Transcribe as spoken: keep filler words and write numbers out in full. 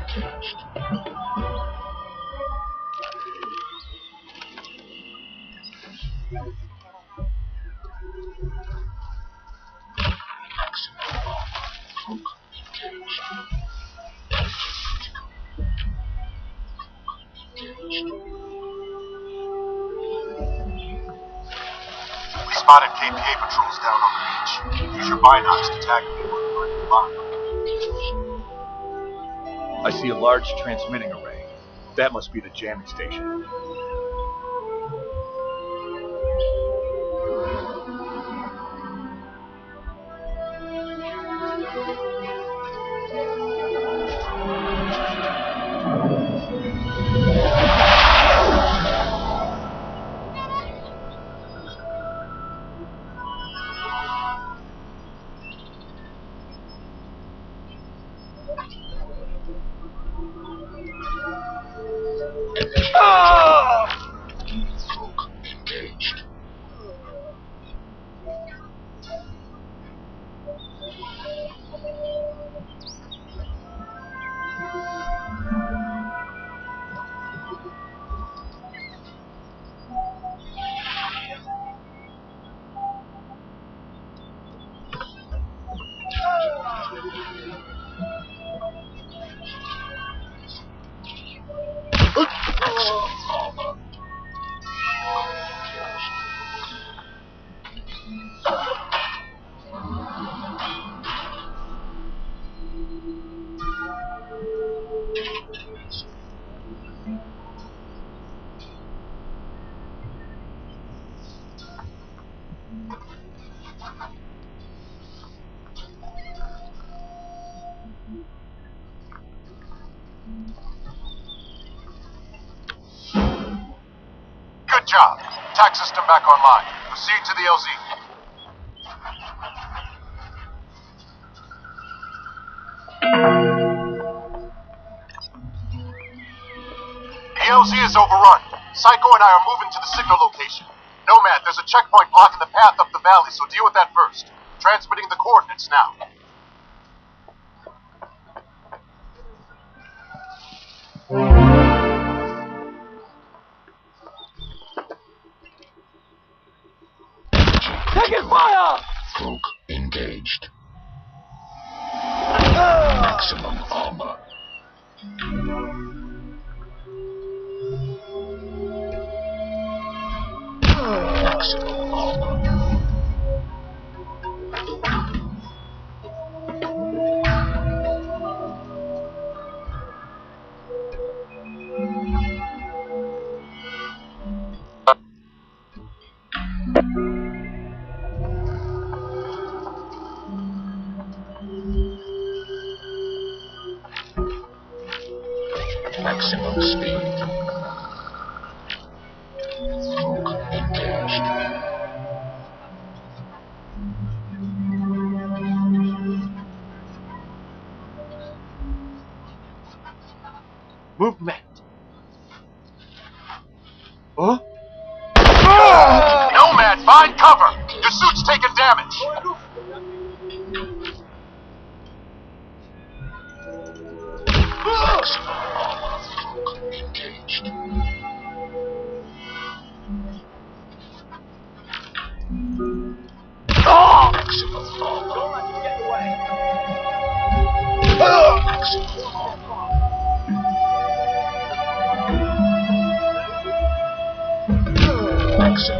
We spotted K P A patrols down on the beach. Use your binocs to tag them before you find the bomb. I see a large transmitting array. That must be the jamming station. Good job. Tac system back online. Proceed to the L Z. The L Z is overrun. Psycho and I are moving to the signal location. Nomad, there's a checkpoint blocking the path up the valley, so deal with that first. Transmitting the coordinates now. Taking fire! Folk engaged. Maximum armor. Maximum armor. Maximum speed. Folk engaged. Movement. Huh? Nomad, find cover! Your suit's taking damage! Maximum armor. Folk engaged. Maximum armor. Maximum armor. Maximum